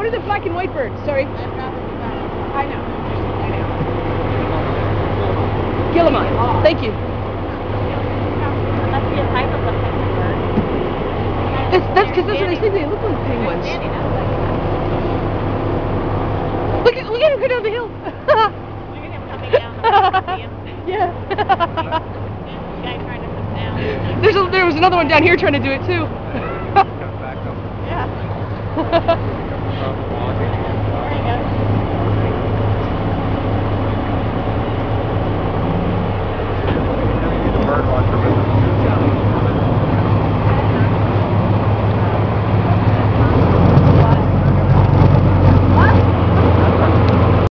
are the black and white birds? Sorry. I know. Guillemot. Thank you. Must be a type of a penguin bird. That's because that's what I think they look like penguins. Look at him go down the hill. Look at him coming down the road. Yeah. Guy trying to come down. There was another one down here trying to do it too. Comes back up. Yeah.